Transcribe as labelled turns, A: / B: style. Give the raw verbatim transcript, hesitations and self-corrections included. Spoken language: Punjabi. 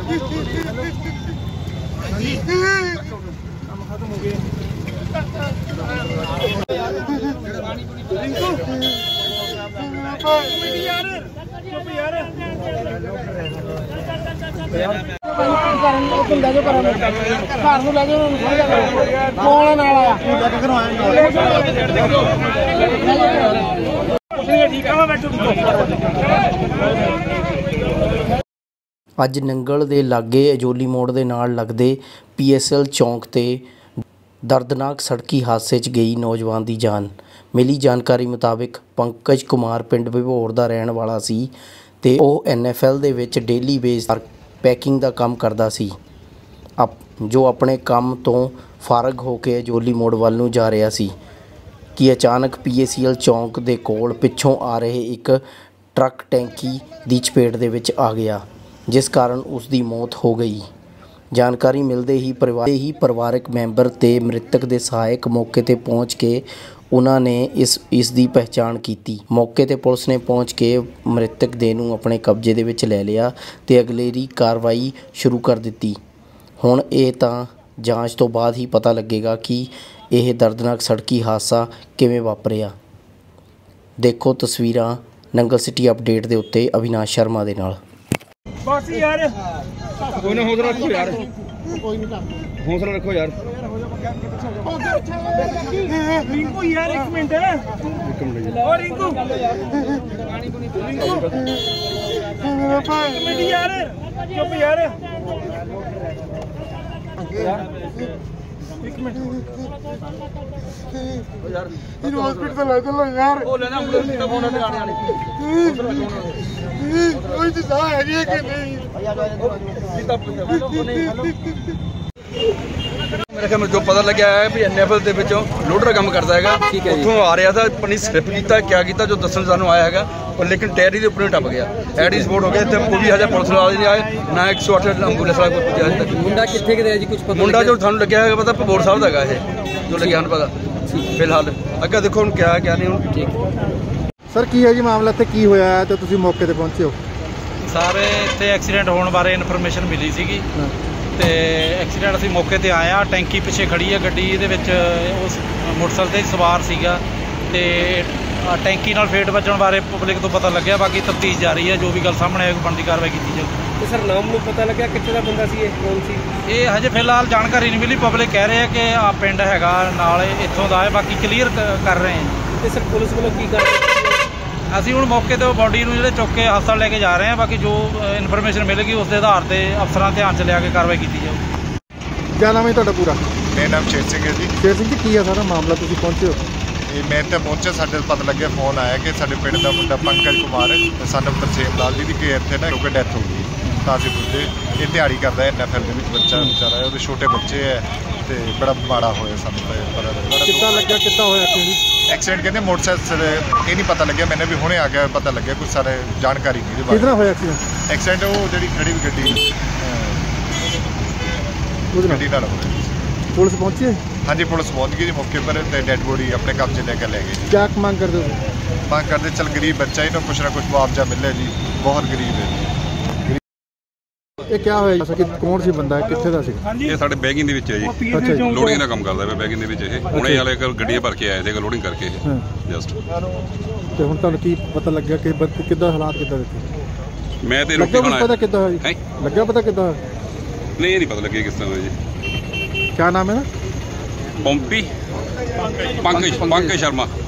A: खत्म हो गए।
B: ਅੱਜ ਨੰਗਲ ਦੇ ਲਾਗੇ ਅਜੋਲੀ ਮੋੜ ਦੇ ਨਾਲ ਲੱਗਦੇ ਪੀ ਐਸ ਐਲ ਚੌਂਕ ਤੇ ਦਰਦਨਾਕ ਸੜਕੀ ਹਾਦਸੇ 'ਚ ਗਈ ਨੌਜਵਾਨ ਦੀ ਜਾਨ। ਮਿਲੀ ਜਾਣਕਾਰੀ ਮੁਤਾबिक ਪੰਕਜ ਕੁਮਾਰ ਪਿੰਡ ਵਿਭੋਰ ਦਾ ਰਹਿਣ ਵਾਲਾ ਸੀ ਤੇ ਉਹ ਐਨ ਐਫ ਐਲ ਦੇ ਵਿੱਚ ਡੇਲੀ ਬੇਸ ਪੈਕਿੰਗ ਦਾ ਕੰਮ ਕਰਦਾ ਸੀ, ਜੋ ਆਪਣੇ ਕੰਮ ਤੋਂ ਫਾਰਗ ਹੋ ਕੇ ਅਜੋਲੀ ਮੋੜ ਵੱਲ ਨੂੰ ਜਾ ਰਿਹਾ ਸੀ ਕਿ ਅਚਾਨਕ ਪੀ ਐਸ ਐਲ ਚੌਂਕ ਦੇ ਕੋਲ ਪਿੱਛੋਂ ਆ ਰਹੇ ਇੱਕ ਟਰੱਕ ਟੈਂਕੀ ਦੀ ਚਪੇਟ ਦੇ ਵਿੱਚ ਆ ਗਿਆ, ਜਿਸ ਕਾਰਨ ਉਸ ਦੀ ਮੌਤ ਹੋ ਗਈ। ਜਾਣਕਾਰੀ ਮਿਲਦੇ ਹੀ ਪਰਿਵਾਰ ਹੀ ਪਰਿਵਾਰਕ ਮੈਂਬਰ ਤੇ ਮ੍ਰਿਤਕ ਦੇ ਸਹਾਇਕ ਮੌਕੇ ਤੇ ਪਹੁੰਚ ਕੇ ਉਹਨਾਂ ਨੇ ਇਸ ਇਸ ਦੀ ਪਹਿਚਾਣ ਕੀਤੀ। ਮੌਕੇ ਤੇ ਪੁਲਿਸ ਨੇ ਪਹੁੰਚ ਕੇ ਮ੍ਰਿਤਕ ਦੇਹ ਨੂੰ ਆਪਣੇ ਕਬਜ਼ੇ ਦੇ ਵਿੱਚ ਲੈ ਲਿਆ ਤੇ ਅਗਲੇਰੀ ਕਾਰਵਾਈ ਸ਼ੁਰੂ ਕਰ ਦਿੱਤੀ। ਹੁਣ ਇਹ ਤਾਂ ਜਾਂਚ ਤੋਂ ਬਾਅਦ ਹੀ ਪਤਾ ਲੱਗੇਗਾ ਕਿ ਇਹ ਦਰਦਨਾਕ ਸੜਕੀ ਹਾਦਸਾ ਕਿਵੇਂ ਵਾਪਰਿਆ। ਦੇਖੋ ਤਸਵੀਰਾਂ ਨੰਗਲ ਸਿਟੀ ਅਪਡੇਟ ਦੇ ਉੱਤੇ ਅਵਿਨਾਸ਼ ਸ਼ਰਮਾ ਦੇ ਨਾਲ।
A: बस यार कोई ना हौसला रखो यार, कोई नहीं करता हौसला रखो यार। रिंकू यार एक मिनट एक मिनट और रिंकू रिंकू यार चुप यार एक मिनट यार इन हॉस्पिटल ले चलो यार। ओ लेना एंबुलेंस का फोन आने आने कोई तो जा है ये कि नहीं मेरे ख्याल में जो पता लगे है भी एन एफ एल ਦੇ ਵਿੱਚੋਂ ਲੋਡਰ ਕੰਮ ਕਰਦਾ ਹੈਗਾ, ਉੱਥੋਂ ਆ ਰਿਹਾ था अपनी स्लिप ਕੀਤਾ क्या ਕੀਤਾ जो ਦੱਸਣ ਸਾਨੂੰ ਆਇਆ ਹੈਗਾ, पर लेकिन टैरी ਦੇ ਉੱਪਰ ਟੱਪ ਗਿਆ। ਐਡੀ ਸਪੋਰਟ ਹੋ ਗਿਆ ਤੇ ਕੋਈ ਵੀ ਹਜੇ ਪੁਲਿਸ ਵਾਲੇ ਨਹੀਂ ਆਏ ਨਾ ਇੱਕ ਸੌ ਅੱਠ ਐਂਬੂਲੈਂਸ ਵਾਲਾ ਕੋਈ ਪਹੁੰਚਿਆ ਤੱਕ। ਮੁੰਡਾ ਕਿੱਥੇ ਕਿਤੇ ਜੀ ਕੁਝ ਪਤਾ? ਮੁੰਡਾ ਜੋ ਤੁਹਾਨੂੰ ਲੱਗਿਆ ਹੈਗਾ ਪਤਾ ਭਬੋਰ ਸਾਹਿਬ ਦਾ ਹੈਗਾ ਇਹ ਜੋ ਲੱਗਿਆ ਹਨ ਪਤਾ ਫਿਲਹਾਲ। ਅੱਗੇ ਦੇਖੋ ਹੁਣ ਕਿਆ ਕਿਆ ਨਹੀਂ ਹੁਣ। ਠੀਕ
C: ਸਰ ਕੀ ਹੈ ਜੀ ਮਾਮਲਾ ਤੇ ਕੀ ਹੋਇਆ ਤੇ ਤੁਸੀਂ ਮੌਕੇ ਤੇ ਪਹੁੰਚੇ ਹੋ?
D: ਸਰ ਇੱਥੇ ਐਕਸੀਡੈਂਟ ਹੋਣ ਬਾਰੇ ਇਨਫੋਰਮੇਸ਼ਨ ਮਿਲੀ ਸੀਗੀ ਤੇ ਐਕਸੀਡੈਂਟ ਅਸੀਂ ਮੌਕੇ ਤੇ ਆਏ ਆ। ਟੈਂਕੀ ਪਿੱਛੇ ਖੜੀ ਹੈ ਗੱਡੀ, ਇਹਦੇ ਵਿੱਚ ਉਸ ਮੋਟਰਸਾਈਕਲ ਤੇ ਸਵਾਰ ਸੀਗਾ ਤੇ ਟੈਂਕੀ ਨਾਲ ਫੇਟ ਵੱਜਣ ਬਾਰੇ ਪਬਲਿਕ ਤੋਂ ਪਤਾ ਲੱਗਿਆ। ਬਾਕੀ ਤਫਤੀਸ਼ ਜਾਰੀ ਹੈ, ਜੋ ਵੀ ਗੱਲ ਸਾਹਮਣੇ ਆਏਗੀ ਬਣਦੀ ਕਾਰਵਾਈ ਕੀਤੀ ਜਾਊਗੀ।
A: ਤੇ ਸਰ ਨਾਮ ਨੂੰ ਪਤਾ ਲੱਗਿਆ ਕਿੱਥੇ ਦਾ ਬੰਦਾ ਸੀ, ਇਹ ਕੌਣ ਸੀ?
D: ਇਹ ਹਜੇ ਫਿਲਹਾਲ ਜਾਣਕਾਰੀ ਨਹੀਂ ਮਿਲੀ। ਪਬਲਿਕ ਕਹਿ ਰਹੇ ਆ ਕਿ ਆ ਪਿੰਡ ਹੈਗਾ ਨਾਲ ਇੱਥੋਂ ਦਾ ਹੈ, ਬਾਕੀ ਕਲੀਅਰ ਕਰ ਰਹੇ ਹਾਂ।
A: ਤੇ ਸਰ ਪੁਲਿਸ ਵੱਲੋਂ ਕੀ ਕਰ
D: ਅਸੀਂ ਹੁਣ ਮੌਕੇ ਤੇ ਬੋਡੀ ਨੂੰ ਜਿਹੜੇ ਚੁੱਕ ਕੇ ਹਸਪਤਾਲ ਲੈ ਕੇ ਜਾ ਰਹੇ ਹਾਂ। ਬਾਕੀ ਜੋ ਇਨਫੋਰਮੇਸ਼ਨ ਮਿਲੇਗੀ ਉਸ ਦੇ ਆਧਾਰ ਤੇ ਅਫਸਰਾਂ ਧਿਆਨ 'ਚ ਲਿਆ ਕੇ ਕਾਰਵਾਈ ਕੀਤੀ ਜਾਊਗੀ।
C: ਕਿਆ ਨਾਮ ਹੈ ਤੁਹਾਡਾ ਪੂਰਾ?
E: ਮੇਰਾ ਨਾਮ ਸ਼ੇਰ ਸਿੰਘ ਹੈ ਜੀ।
C: ਸ਼ੇਰ ਸਿੰਘ ਜੀ ਕੀ ਹੈ ਸਾਰਾ ਮਾਮਲਾ, ਤੁਸੀਂ ਪਹੁੰਚੇ ਹੋ?
E: ਇਹ ਮੈਂ ਤਾਂ ਪਹੁੰਚਿਆ, ਸਾਡੇ ਪਤਾ ਲੱਗਿਆ ਫੋਨ ਆਇਆ ਕਿ ਸਾਡੇ ਪਿੰਡ ਦਾ ਮੁੰਡਾ ਪੰਕਜ ਕੁਮਾਰ ਸਾਨੂੰ ਤਰਸੇਮ ਲਾਲ ਜੀ ਦੀ ਕਿ ਇੱਥੇ ਨਾ ਕਿਉਂਕਿ ਡੈਥ ਹੋ ਗਈ। ਤਾਂ ਅਸੀਂ ਪੁੱਛਦੇ ਇਹ ਦਿਹਾੜੀ ਕਰਦਾ ਐਨ ਐਫ ਐਲ ਦੇ ਵਿੱਚ, ਬੱਚਾ ਵਿਚਾਰਾ ਉਹਦੇ ਛੋਟੇ ਬੱਚੇ ਹੈ ਤੇ ਬੜਾ ਮਾੜਾ ਹੋਇਆ ਸਾਨੂੰ ਤਾਂ।
C: ਕਿੱਦਾਂ ਲੱਗਿਆ ਕਿੱਦਾਂ ਹੋਇਆ ਐਕਸੀਡੈਂਟ?
E: ਐਕਸੀਡੈਂਟ ਕਹਿੰਦੇ ਮੋਟਰਸਾਈਕਲ ਇਹ ਨਹੀਂ ਪਤਾ ਲੱਗਿਆ, ਮੈਨੂੰ ਵੀ ਹੁਣੇ ਆ ਗਿਆ ਪਤਾ ਲੱਗਿਆ, ਕੁਝ ਸਾਰੇ ਜਾਣਕਾਰੀ ਨਹੀਂ ਇਹਦੇ ਬਾਰੇ।
C: ਕਿਹਦੇ ਨਾਲ ਹੋਇਆ ਐਕਸੀਡੈਂਟ?
E: ਐਕਸੀਡੈਂਟ ਉਹ ਜਿਹੜੀ ਖੜੀ ਵੀ ਗੱਡੀ ਉਹਦੇ ਗੱਡੀ ਨਾਲ ਹੋਇਆ।
C: ਪੁਲਿਸ ਪਹੁੰਚੀ ਹੈ?
E: ਹਾਂਜੀ ਪੁਲਿਸ ਪਹੁੰਚ ਗਈ ਜੀ ਮੌਕੇ ਪਰ ਤੇ ਡੈਡ ਬੋਡੀ ਆਪਣੇ ਕਬਜ਼ੇ ਲੈ ਕੇ ਲੈ ਗਏ।
C: ਕਿਆ ਮੰਗ ਕਰਦੇ ਹੋ?
E: ਮੰਗ ਕਰਦੇ ਚਲ ਗਰੀਬ ਬੱਚਾ ਇਹਨੂੰ ਕੁਛ ਨਾ ਕੁਛ ਮੁਆਵਜ਼ਾ ਮਿਲੇ ਜੀ, ਬਹੁਤ ਗਰੀਬ ਹੈ।
C: ਇਹ ਕਿਆ ਹੋਇਆ ਜੀ? ਕੌਣ ਸੀ ਬੰਦਾ, ਕਿੱਥੇ ਦਾ ਸੀ?
F: ਇਹ ਸਾਡੇ ਬੈਗਿੰਗ ਦੇ ਵਿੱਚ ਹੈ ਜੀ, ਲੋਡਿੰਗ ਦਾ ਕੰਮ ਕਰਦਾ ਪਿਆ ਬੈਗਿੰਗ ਦੇ ਵਿੱਚ। ਇਹ ਹੁਣੇ ਵਾਲੇ ਗੱਡੀਆਂ ਭਰ ਕੇ ਆਏ ਸੀਗੇ ਲੋਡਿੰਗ ਕਰਕੇ ਇਹ ਜਸਟ।
C: ਤੇ ਹੁਣ ਤੁਹਾਨੂੰ ਕੀ ਪਤਾ ਲੱਗਿਆ ਕਿ ਕਿੱਦਾਂ ਹਾਲਾਤ ਕਿੱਦਾਂ ਦਿੱਤੇ?
F: ਮੈਂ ਤੇ ਰੋਟੀ
C: ਬਣਾਇਆ। ਪਤਾ ਕਿੱਦਾਂ ਹੋਇਆ ਜੀ? ਲੱਗਿਆ ਪਤਾ ਕਿੱਦਾਂ?
F: ਨਹੀਂ ਇਹ ਨਹੀਂ ਪਤਾ ਲੱਗਿਆ ਕਿਸ ਤਰ੍ਹਾਂ ਹੋਇਆ ਜੀ।
C: ਕਿਆ ਨਾਮ ਹੈ?
F: ਪੰਪੀ ਪੰਕਜ ਪੰਕਜ ਸ਼ਰਮਾ।